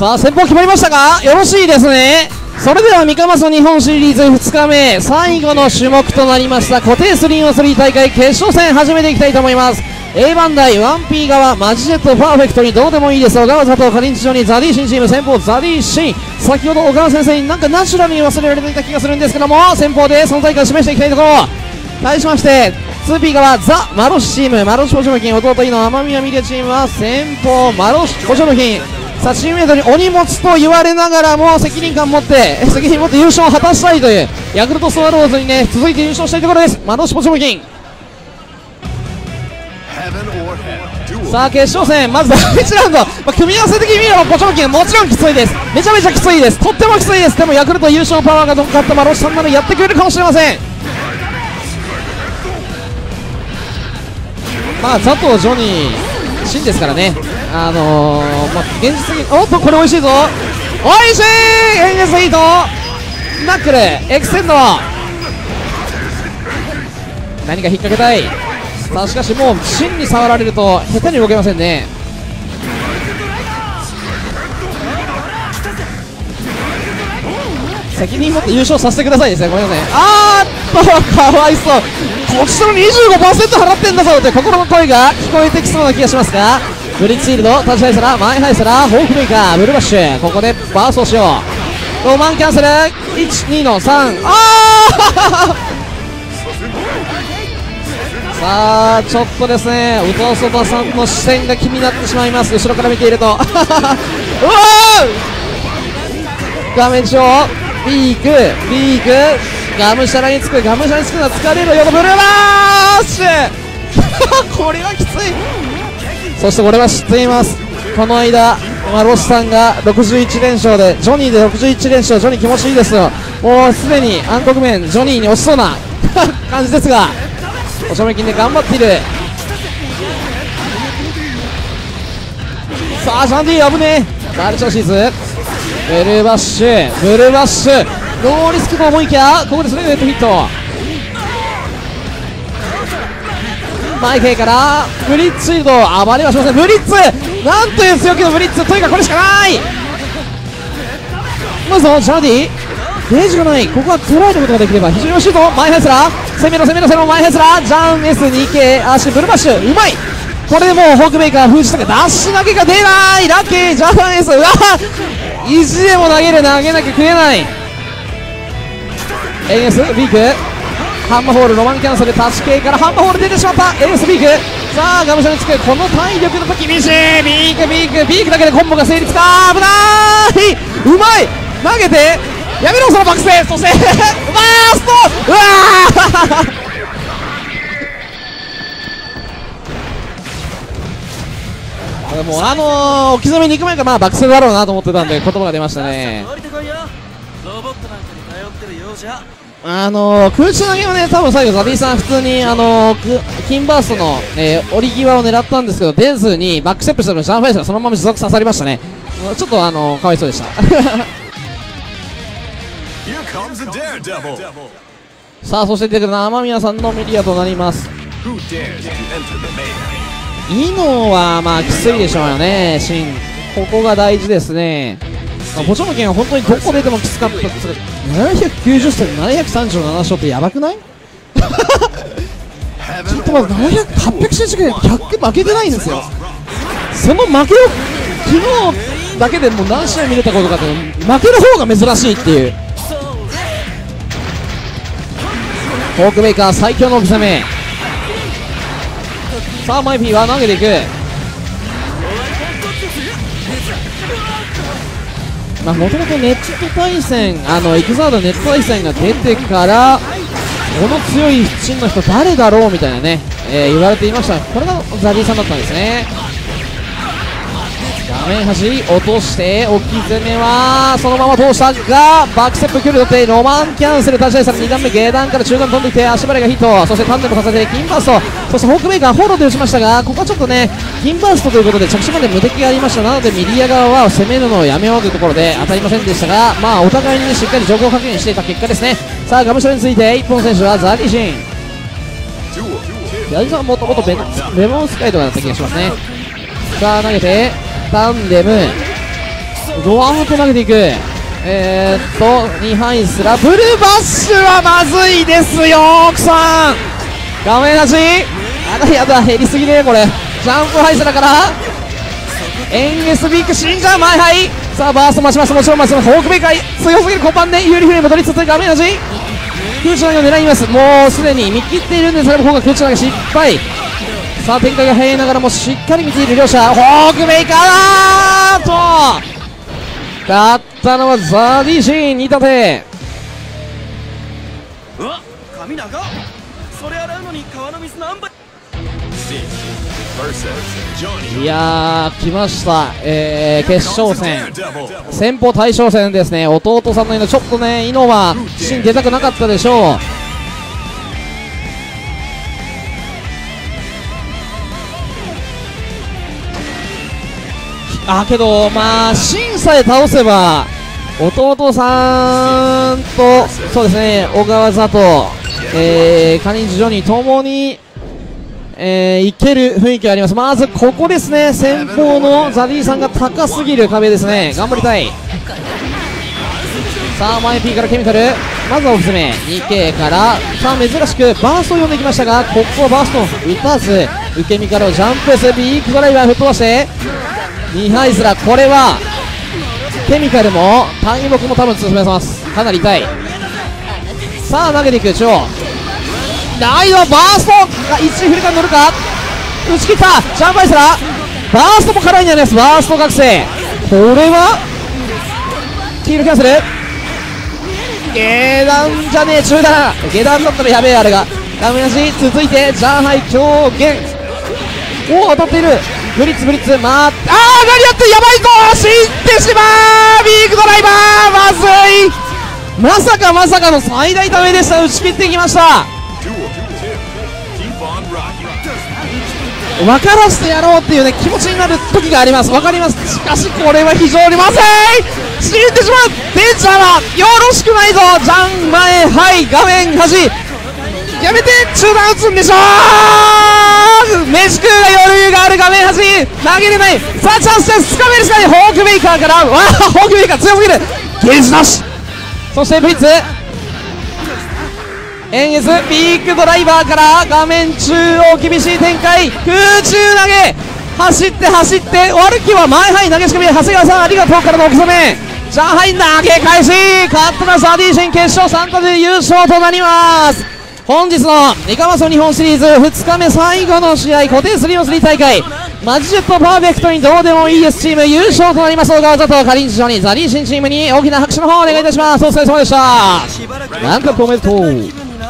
さあ先方決まりましたか？よろしいですね。それではミカマソ日本シリーズ2日目最後の種目となりました固定 3on3 大会決勝戦始めていきたいと思います。 A 番台 1P 側マジジェットパーフェクトにどうでもいいです。小川佐藤カリンチジョニーザディシンチーム先方ザディシン、先ほど小川先生になんかナチュラルに忘れられていた気がするんですけども、先方で存在感を示していきたいところ。対しまして 2P 側ザ・マロシチームマロシポチョムキン弟井の天宮ミリアチームは先方マロシポチョムキン。さあチームメイトにお荷物と言われながらも責任持って優勝を果たしたいというヤクルトスワローズにね続いて優勝したいところです。マロシポチョムキン。さあ決勝戦まず第1ラウンド、組み合わせ的に見ればポチョムキンもちろんきついです。めちゃめちゃきついです。とってもきついです。でもヤクルト優勝パワーが乗っかったマロシさんならやってくれるかもしれません。まあ佐藤ジョニーシンですからね。現実的におっとこれ美味しいぞ、美味しいエンゲスヒートナックルエクセンド何か引っ掛けたい。さあしかしもう芯に触られると下手に動けませんね。責任持って優勝させてくださいですね。ごめんなさい。かわいそう、こっちの 25% 払ってんだぞって心の声が聞こえてきそうな気がしますが、ブリッツフィールドタッチハイスラー前ハイスラーホークメーカーブルーバッシュ、ここでバーストをしよう。ロマンキャンセル12の3さあちょっとですね音そばさんの視線が気になってしまいます。後ろから見ているとうわ画面上ビークがむしゃらにつくのは疲れるよのブルーバッシュこれはきつい。そしてこれは知っています。この間ロシさんが61連勝でジョニーで61連勝、ジョニー気持ちいいですよ。もうすでに暗黒面ジョニーに押しそうな感じですがおしゃべきんで頑張っている。さあシャンディ危ねえマルチョシーズブルーバッシュノーリスクと思いきやここでスレグヘッドヒット前系からブリッツフィールド暴れはしません。ブリッツなんという強気のブリッツ、とにかくこれしかない。まずはシャンディゲージがない、ここは捉えることができれば非常に惜しいぞ。マイハイスラー攻めろマイハイスラージャン S2K 足ブルバッシュうまい。これでもうホークメーカー封じたかダッシュ投げが出ないラッキージャン S うわ意地でも投げなきゃ食えない。 AS ビークハンマーホールロマンキャンセルタッチ系からハンマーホール出てしまった AS ビーク。さあガムシャにつくこの体力だと厳しい。ビークだけでコンボが成立か。危ない、うまい投げてやめろその爆星、そしてバーストうわーもう置き染めに行く前から爆星だろうなと思ってたんで言葉が出ましたね。空中投げはね多分最後ザビーさん普通にキンバーストの、折り際を狙ったんですけど出ずにバックステップしたのにジャンファイスがそのまま持続刺さりましたね。ちょっとかわいそうでしたさあそして出てくるのは天宮さんのメディアとなります。イノはまあきついでしょうよね。シンここが大事ですね。ポチョムキンは本当にどこ出てもきつかった。790戦737勝ってやばくないちょっとまず800試合中100負けてないんですよ。その負けを昨日だけでもう何試合見れたことかって負ける方が珍しいっていう。フォークメーカー最強の置き攻め。さあマイピーは投げていく。もともとネット対戦エクザードネット対戦が出てからこの強いチームの人誰だろうみたいなね、言われていました。これがザディさんだったんですね。画面端落として置き攻めはそのまま通したがバックステップ距離取ってロマンキャンセル立ち合いされ2段目下段から中段飛んできて足払いがヒット、そしてタンデムさせてキンバースト、そしてフォークメーカーフォローで打ちましたがここはちょっとねキンバーストということで着地まで無敵がありました。なのでミリア側は攻めるのをやめようというところで当たりませんでしたがお互いに、ね、しっかり状況確認していた結果ですね。さあガムシャについて一本選手はザディシン。ザディさんはもともとレモンスカイとかだった気がしますね。さあ投げてタンデムドワンと投げていく。2敗すらブルーバッシュはまずいですよ奥さん。画面なし。あらやだ、減りすぎねこれ。ジャンプハイスラからエンゲスビッグ死んじゃう前敗。さあバースト増します。もちろん増します。ホークベイカー強すぎるコンパンで有利フレーム取りつつ画面なし。空中投げを狙います。もうすでに見切っているんですが、今回空中投げ失敗。さあ展開が早いながらもしっかり見ている両者。ホークベイカーと勝ったのはザディシン2立て。 うわ、髪長っ。それ洗うのに川の水何杯。 いやー来ました、決勝戦先方大将戦ですね。弟さんのイノちょっとねイノは芯出たくなかったでしょう。けどまあ芯さえ倒せば弟さんとそうですね小川佐藤、カニンジジョニーともにいける雰囲気があります。まずここですね、先方のザディさんが高すぎる壁ですね。頑張りたい。さあ前 P からケミカル、まずはおすすめ 2K からさあ珍しくバーストを呼んできましたが、ここはバーストを打たず受け身からのジャンプ S ビークドライバー吹っ飛ばして2敗すら。これはケミカルも単木も多分進めます。かなり痛い。さあ投げていく中央ライドバーストが一時フルカに乗るか、打ち切ったジャンプアイスラーバーストも辛いんじゃないです。バースト学生これはキールキャンセル。下段じゃねえ中段、下段だったらやべえあれがダメなし。続いてジャンハイ狂言当たっているブリッツ何やってやばいぞ、死んでしまう。ビークドライバーまずい。まさかの最大ダメでした。打ち切ってきました。分からせてやろうっていうね気持ちになる時があります。分かります。しかしこれは非常にまずい。死んでしまう。デンジャーはよろしくないぞ。ジャン前はい画面端やめて中段打つんでしょう。飯食うが余裕がある画面端投げれない。さあチャンスです。つかめるしかない。ホークベイカーからホークベイカー強すぎる。ゲージなし。そしてブリッツエンゲスビッグドライバーから画面中央厳しい展開。空中投げ走って悪きは前背投げ仕組み。長谷川さんありがとうからのおくめジャンハイ投げ返し。勝ったのはザディシン決勝3立てで優勝となります。本日のニカマソ日本シリーズ2日目最後の試合固定 3on3 大会マジジェットパーフェクトにどうでもいいですチーム優勝となります。小川佐藤カリンジジョニーザディシンチームに大きな拍手の方をお願いいたします。お疲れ様でした。なんかおめでとう。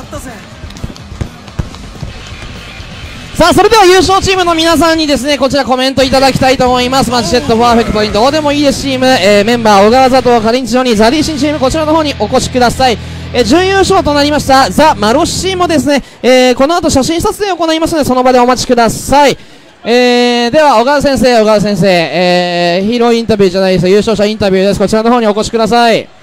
さあそれでは優勝チームの皆さんにですねこちらコメントいただきたいと思います。マジジェットパーフェクトにどうでもいいですチーム、メンバー小川佐藤カリンジジョニーザディシンチームこちらの方にお越しください。準優勝となりましたザ・マロッシーもですね、この後写真撮影を行いますのでその場でお待ちください。では小川先生、ヒーローインタビューじゃないです優勝者インタビューです。こちらの方にお越しください。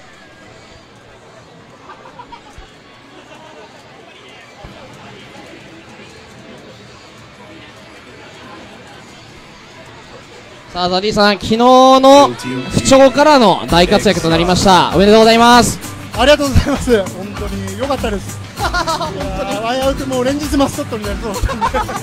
さあザディさん、昨日の不調からの大活躍となりました。おめでとうございます。 ありがとうございます。本当に良かったです。危うくもう連日マスコットになりそうだったんで良かったです。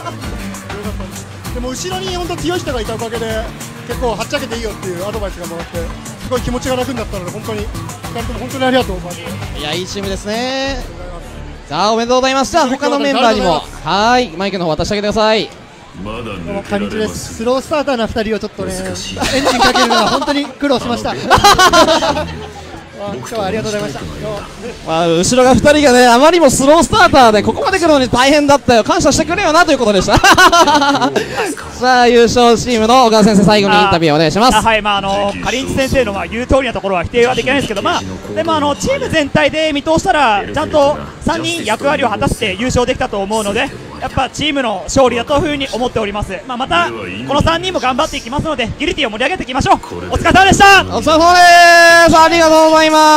でも後ろに本当強い人がいたおかげで結構はっちゃけていいよっていうアドバイスがもらってすごい気持ちが楽になったので本当に2人とも本当にありがとう。 いやいいチームですね。さあおめでとうございます。じゃあ他のメンバーにもはいマイクの方渡してあげてください。 どうもカニチです。スロースターターな2人をちょっとねエンジンかけるのは本当に苦労しました。今日はありがとうございました。 後ろが2人がねあまりにもスロースターターでここまで来るのに大変だったよ感謝してくれよなということでした。さあ優勝チームの小川先生最後にインタビューをお願いします。 はいカリンチ先生の言う通りなところは否定はできないですけどでもチーム全体で見通したらちゃんと3人役割を果たして優勝できたと思うのでやっぱチームの勝利だというふうに思っております。またこの3人も頑張っていきますのでギルティを盛り上げていきましょう。お疲れ様でした。 お疲れ様です。ありがとうございます。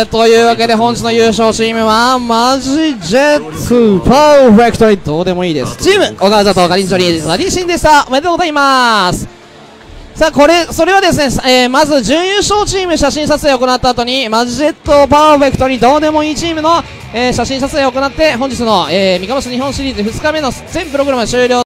というわけで本日の優勝チームはマジジェットパーフェクトにどうでもいいですチーム小川佐藤カリンチョニーザディシンでした。おめでとうございます。 さあそれはですね、まず準優勝チーム写真撮影を行った後にマジジェットパーフェクトにどうでもいいチームの、写真撮影を行って本日の、三河市日本シリーズ2日目の全プログラム終了。